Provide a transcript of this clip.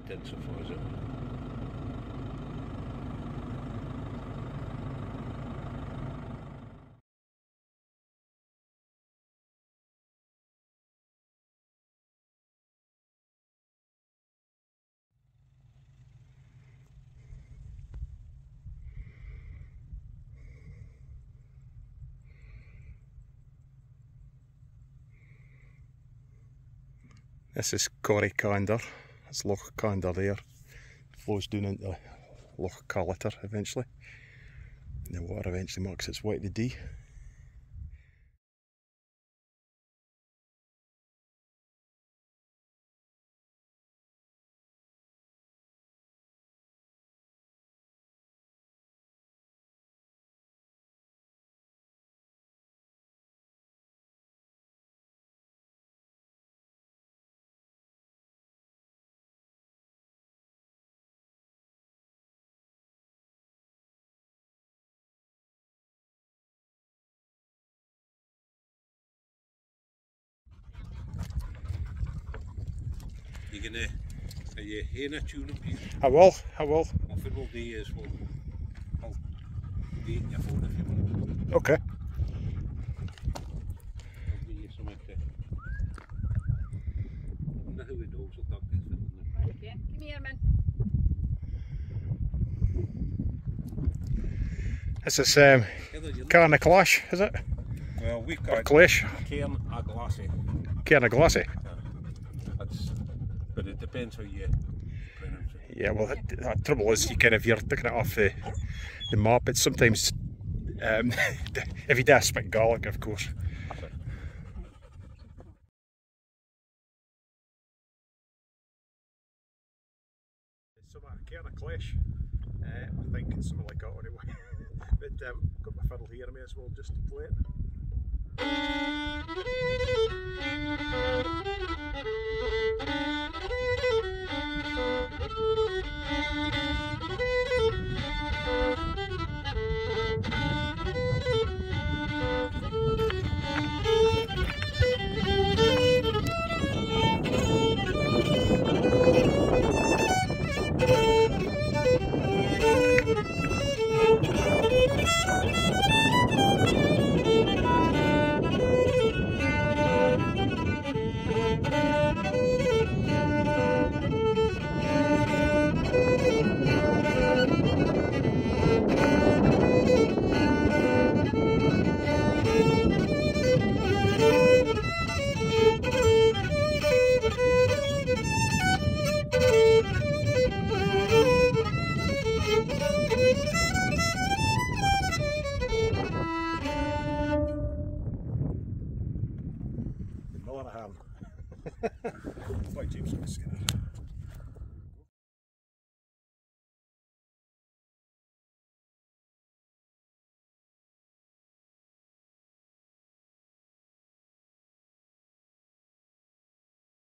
intensify, is it? This is Cairngorms. It's Loch Cairngorms there. Flows down into Loch Cairngorms eventually. And the water eventually marks its way to the Dee. Are you hearing a tune up here? I will. What we'll do is I'll date your phone if you want. Okay. I'll give you something to... I wonder who the dogs will talk to. Okay, come here, man. This is Cairngorms, is it? Well, we've Or got Clash? Cairngorms. Cairngorms. But it depends how you pronounce it. Yeah, well, the trouble is, you're picking it off the map. It's sometimes, if you do speak Gaelic, of course. It's some Cairngorms. I think it's something like that anyway. But got my fiddle here, I may as well just play it.